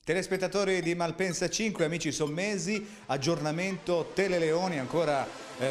Telespettatori di Malpensa 5, amici sommesi, aggiornamento Teleleoni, ancora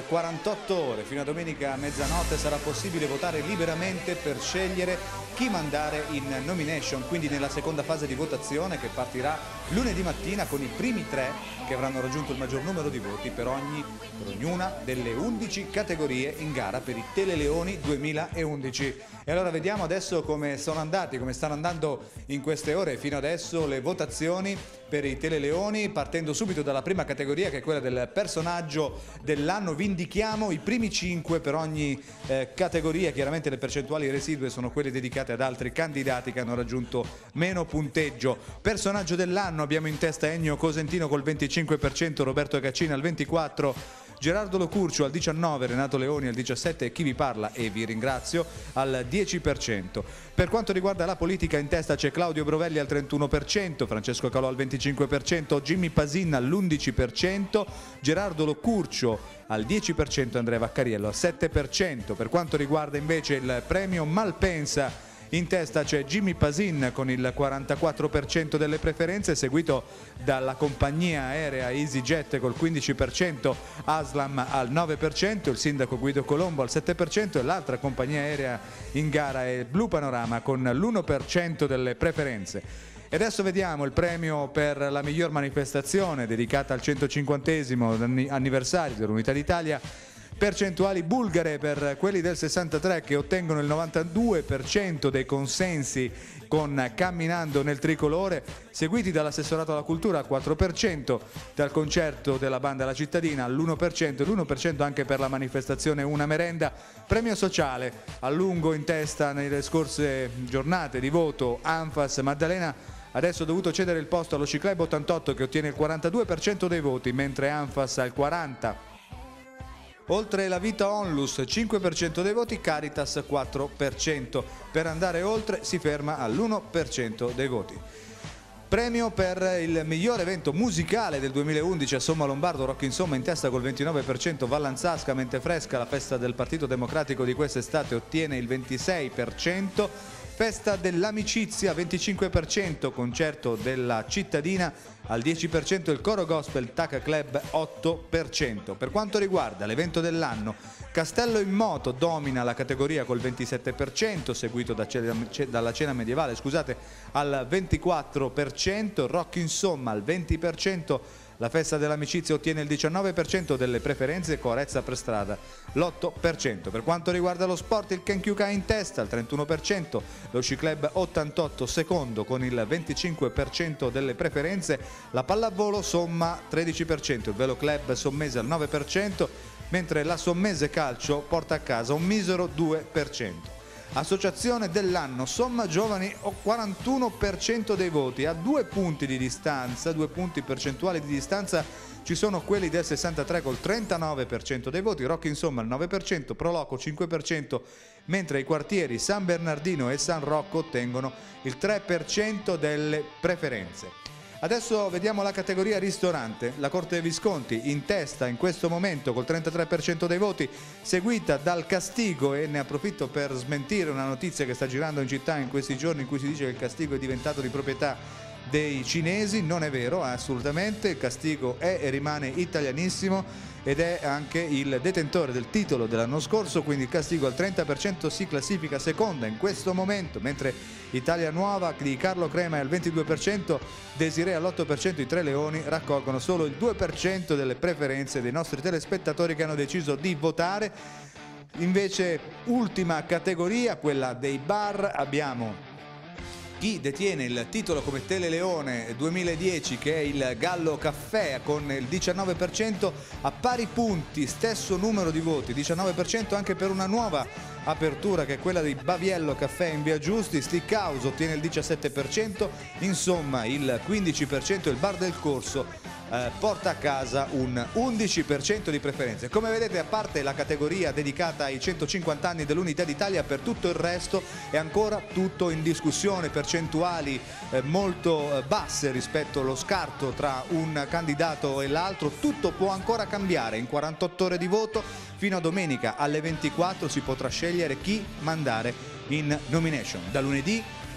48 ore, fino a domenica a mezzanotte sarà possibile votare liberamente per scegliere chi mandare in nomination, quindi nella seconda fase di votazione che partirà lunedì mattina con i primi 3 che avranno raggiunto il maggior numero di voti per ognuna delle 11 categorie in gara per i Teleleoni 2011. E allora vediamo adesso come stanno andando in queste ore fino adesso le votazioni per i Teleleoni, partendo subito dalla prima categoria che è quella del personaggio dell'anno. Vindichiamo i primi 5 per ogni categoria, chiaramente le percentuali residue sono quelle dedicate ad altri candidati che hanno raggiunto meno punteggio. Personaggio dell'anno abbiamo in testa Ennio Cosentino col 25%, Roberto Caccina al 24%, Gerardo Locurcio al 19%, Renato Leoni al 17% e chi vi parla, e vi ringrazio, al 10%. Per quanto riguarda la politica in testa c'è Claudio Brovelli al 31%, Francesco Calò al 25%, Jimmy Pasin all'11%, Gerardo Locurcio al 10%, Andrea Vaccariello al 7%. Per quanto riguarda invece il premio Malpensa, in testa c'è Jimmy Pasin con il 44% delle preferenze, seguito dalla compagnia aerea EasyJet col 15%, Aslam al 9%, il sindaco Guido Colombo al 7% e l'altra compagnia aerea in gara è Blu Panorama con l'1% delle preferenze. E adesso vediamo il premio per la miglior manifestazione dedicata al 150° anniversario dell'Unità d'Italia. Percentuali bulgare per quelli del 63 che ottengono il 92% dei consensi con Camminando nel Tricolore, seguiti dall'assessorato alla cultura al 4%, dal concerto della banda La Cittadina all'1% e l'1% anche per la manifestazione Una Merenda. Premio sociale a lungo in testa nelle scorse giornate di voto Anfas Maddalena. Adesso ha dovuto cedere il posto allo Sci Club 88 che ottiene il 42% dei voti, mentre Anfas ha il 40%. Oltre la Vita Onlus 5% dei voti, Caritas 4%. Per andare oltre si ferma all'1% dei voti. Premio per il miglior evento musicale del 2011 a Somma Lombardo, Rock Insomma in testa col 29%, Vallanzasca Mente Fresca, la festa del Partito Democratico di quest'estate, ottiene il 26%. Festa dell'Amicizia 25%, concerto della Cittadina al 10%, il coro gospel Taca Club 8%. Per quanto riguarda l'evento dell'anno, Castello in Moto domina la categoria col 27%, seguito dalla Cena Medievale al 24%, Rock Insomma al 20%, la Festa dell'Amicizia ottiene il 19% delle preferenze, Corezza per strada l'8%. Per quanto riguarda lo sport, il Kenkyukai in testa al 31%, lo Sci Club 88 secondo con il 25% delle preferenze, la pallavolo somma 13%, il Velo Club sommese al 9%, mentre la Sommese Calcio porta a casa un misero 2%. Associazione dell'anno, Somma Giovani 41% dei voti, a 2 punti di distanza, 2 punti percentuali di distanza ci sono quelli del 63 col 39% dei voti, Rock Insomma il 9%, Proloco 5%, mentre i quartieri San Bernardino e San Rocco ottengono il 3% delle preferenze. Adesso vediamo la categoria ristorante, la Corte Visconti in testa in questo momento col 33% dei voti, seguita dal Castigo, e ne approfitto per smentire una notizia che sta girando in città in questi giorni in cui si dice che il Castigo è diventato di proprietà dei cinesi. Non è vero, assolutamente, il Castigo è e rimane italianissimo ed è anche il detentore del titolo dell'anno scorso, quindi il Castigo al 30% si classifica seconda in questo momento, mentre Italia Nuova di Carlo Crema è al 22%, Desiree all'8%, i Tre Leoni raccolgono solo il 2% delle preferenze dei nostri telespettatori che hanno deciso di votare. Invece ultima categoria, quella dei bar, abbiamo chi detiene il titolo come Teleleone 2010 che è il Gallo Caffè con il 19%, a pari punti, stesso numero di voti, 19% anche per una nuova apertura che è quella di Baviello Caffè in via Giusti, Stick House ottiene il 17%, insomma il 15%, il Bar del Corso porta a casa un 11% di preferenze. Come vedete, a parte la categoria dedicata ai 150 anni dell'Unità d'Italia, per tutto il resto è ancora tutto in discussione, percentuali molto basse rispetto allo scarto tra un candidato e l'altro, tutto può ancora cambiare in 48 ore di voto. Fino a domenica alle 24 si potrà scegliere chi mandare in nomination. Da lunedì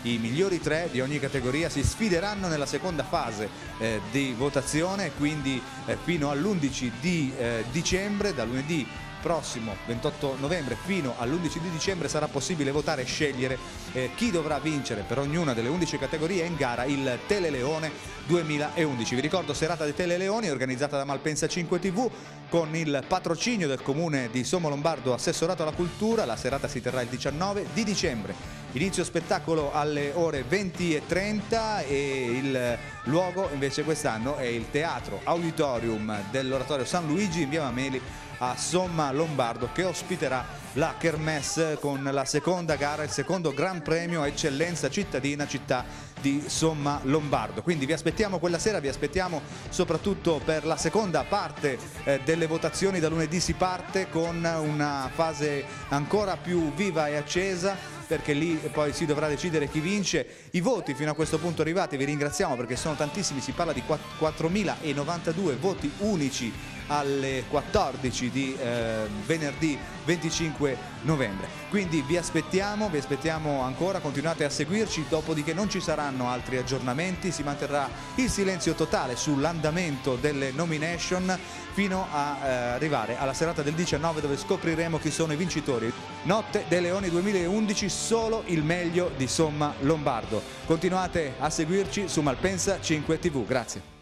I migliori 3 di ogni categoria si sfideranno nella seconda fase di votazione, quindi fino all'11 di dicembre, da lunedì prossimo 28 novembre fino all'11 di dicembre sarà possibile votare e scegliere chi dovrà vincere per ognuna delle 11 categorie in gara il Teleleone 2011. Vi ricordo, serata dei Teleleoni organizzata da Malpensa 5 TV con il patrocinio del comune di Sommo-Lombardo assessorato alla cultura. La serata si terrà il 19 di dicembre. Inizio spettacolo alle ore 20:30 e il luogo invece quest'anno è il Teatro Auditorium dell'Oratorio San Luigi in via Mameli a Somma-Lombardo, che ospiterà la Kermesse con la seconda gara, il secondo Gran Premio Eccellenza Cittadina Città di Somma-Lombardo. Quindi vi aspettiamo quella sera, vi aspettiamo soprattutto per la seconda parte delle votazioni. Da lunedì si parte con una fase ancora più viva e accesa, perché lì poi si dovrà decidere chi vince. I voti fino a questo punto arrivati, vi ringraziamo perché sono tantissimi, si parla di 4.092 voti unici alle 14 di venerdì 25 novembre. Quindi vi aspettiamo ancora, continuate a seguirci, dopodiché non ci saranno altri aggiornamenti, si manterrà il silenzio totale sull'andamento delle nomination fino a arrivare alla serata del 19 dove scopriremo chi sono i vincitori. Notte dei Leoni 2011, solo il meglio di Somma-Lombardo. Continuate a seguirci su Malpensa 5 TV. Grazie.